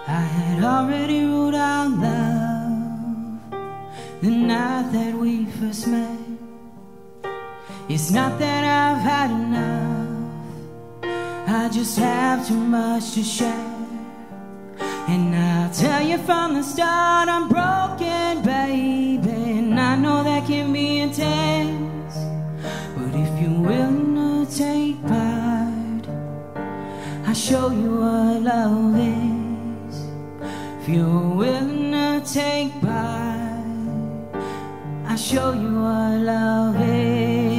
I had already ruled out love the night that we first met. It's not that I've had enough, I just have too much to share. And I'll tell you from the start, I'm broken, baby, and I know that can be intense. But if you're willing to take part, I'll show you what love is. If you're willing to take part, I'll show you what love is.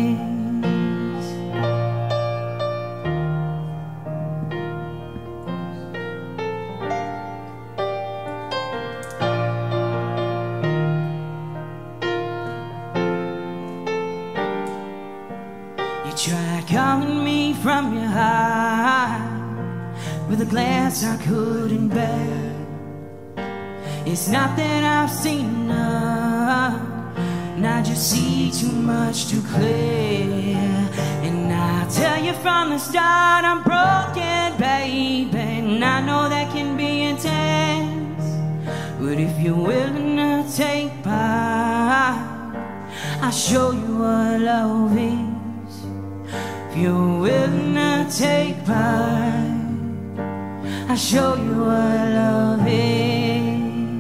You tried calling me from your heart with a glance I couldn't bear. It's not that I've seen enough, and I just see too much too clear. And I tell you from the start, I'm broken, baby, and I know that can be intense. But if you're willing to take part, I'll show you what love is. If you're willing to take part, I'll show you what love is.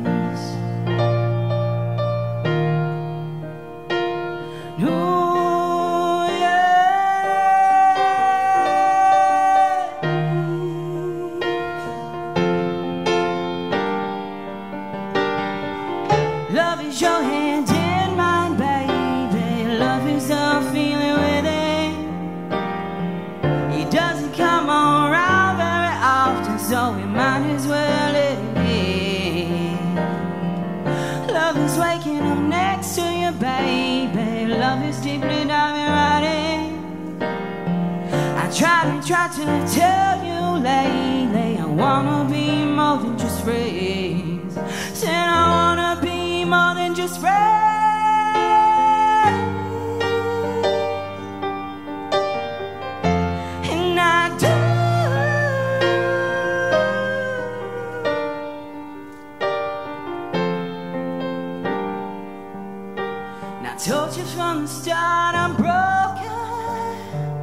Ooh, yeah. Love is your hand in mine, baby. Love is the feeling within. It doesn't come around very often, so we might as well let it in. Love is waking up next to you, baby. Love is deeply diving right in. I tried to tell you lately, I wanna be more than just friends. Said I wanna be more than just friends. I told you from the start I'm broken,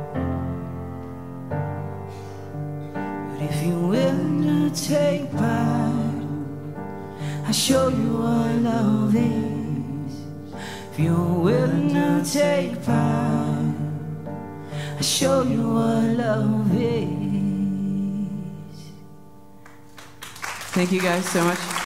but if you're willing to take part, I'll show you what love is. If you're willing to take part, I'll show you what love is. Thank you guys so much.